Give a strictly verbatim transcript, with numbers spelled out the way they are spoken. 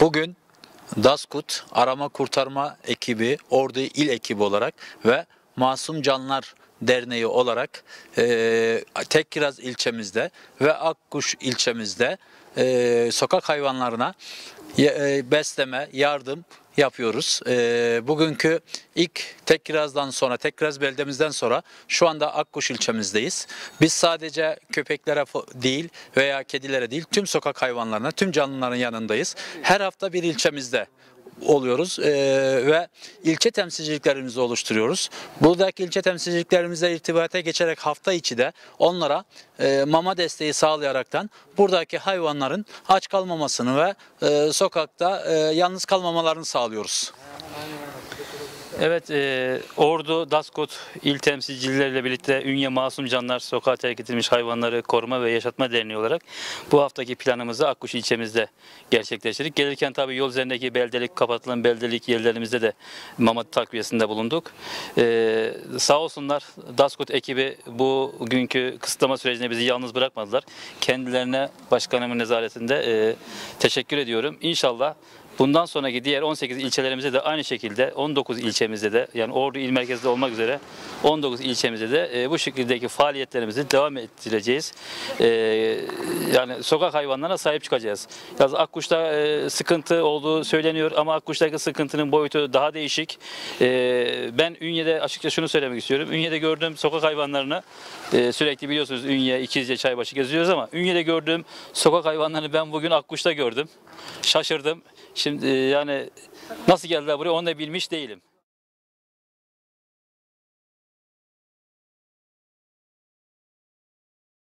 Bugün DASKUT Arama Kurtarma Ekibi, Ordu İl Ekibi olarak ve Masum Canlar Derneği olarak e, Tekkiraz ilçemizde ve Akkuş ilçemizde e, sokak hayvanlarına e, besleme, yardım yapıyoruz. E, bugünkü ilk Tekkiraz'dan sonra, Tekkiraz beldemizden sonra şu anda Akkuş ilçemizdeyiz. Biz sadece köpeklere değil veya kedilere değil, tüm sokak hayvanlarına, tüm canlıların yanındayız. Her hafta bir ilçemizde oluyoruz ee, ve ilçe temsilciliklerimizi oluşturuyoruz. Buradaki ilçe temsilciliklerimizle irtibata geçerek hafta içi de onlara e, mama desteği sağlayaraktan buradaki hayvanların aç kalmamasını ve e, sokakta e, yalnız kalmamalarını sağlıyoruz. Evet, e, Ordu DASKUT il temsilcileriyle birlikte Ünye Masum Canlar Sokağa Terk Edilmiş Hayvanları Koruma ve Yaşatma Derneği olarak bu haftaki planımızı Akkuş ilçemizde gerçekleştirdik. Gelirken tabii yol üzerindeki beldelik, kapatılan beldelik yerlerimizde de mama takviyesinde bulunduk. E, sağ olsunlar DASKUT ekibi bu günkü kısıtlama sürecinde bizi yalnız bırakmadılar. Kendilerine başkanımın nezaretinde e, teşekkür ediyorum. İnşallah bundan sonraki diğer on sekiz ilçelerimizde de aynı şekilde on dokuz ilçemizde de, yani Ordu il merkezde olmak üzere on dokuz ilçemizde de e, bu şekildeki faaliyetlerimizi devam ettireceğiz. E, yani sokak hayvanlarına sahip çıkacağız. Yalnız Akkuş'ta e, sıkıntı olduğu söyleniyor ama Akkuş'taki sıkıntının boyutu daha değişik. E, ben Ünye'de açıkça şunu söylemek istiyorum. Ünye'de gördüğüm sokak hayvanlarını e, sürekli biliyorsunuz Ünye, İkizce, Çaybaşı geziyoruz ama Ünye'de gördüğüm sokak hayvanlarını ben bugün Akkuş'ta gördüm. Şaşırdım. Şimdi yani nasıl geldiler buraya onu da bilmiş değilim.